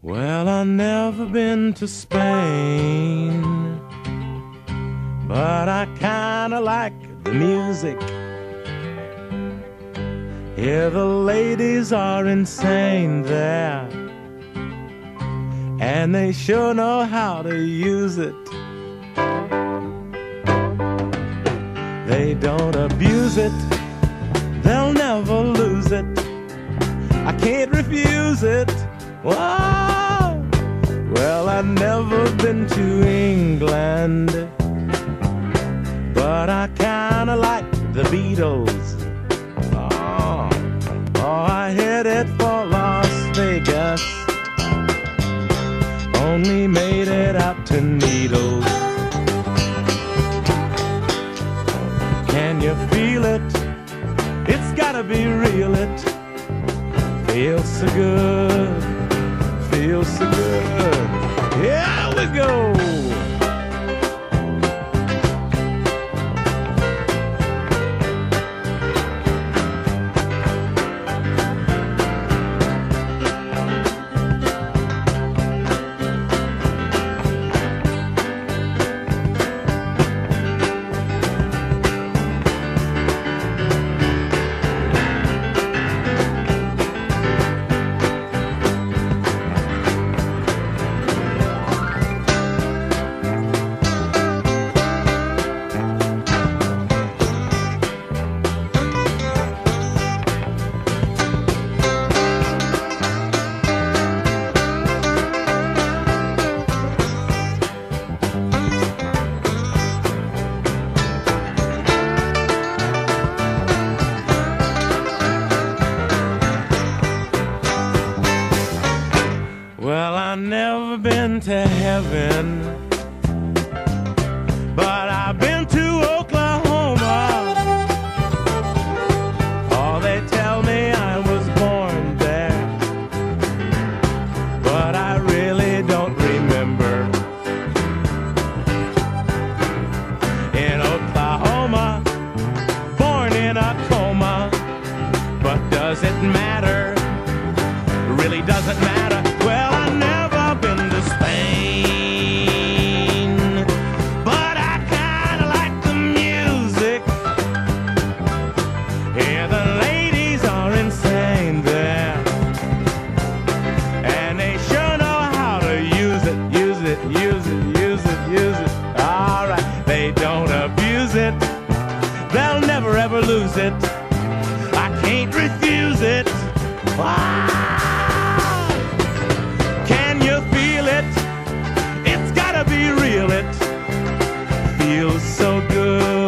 Well, I've never been to Spain, but I kinda like the music. Here the ladies are insane there, and they sure know how to use it. They don't abuse it, they'll never lose it. I can't refuse it. Whoa. Well, I've never been to England, but I kinda like the Beatles. Oh, I headed for Las Vegas, only made it out to Needles. Can you feel it? It's gotta be real, it feels so good, feels so good. Here we go. To heaven, but I've been to Oklahoma. Oh, they tell me I was born there, but I really don't remember. In Oklahoma, born in a coma, but does it matter? Really doesn't matter. Well, I never been to Spain, but I kinda like the music. Here the ladies are insane there, and they sure know how to use it, use it, use it, use it, use it. All right, they don't abuse it, they'll never ever lose it. I can't refuse it. Ah! Be real, it feels so good.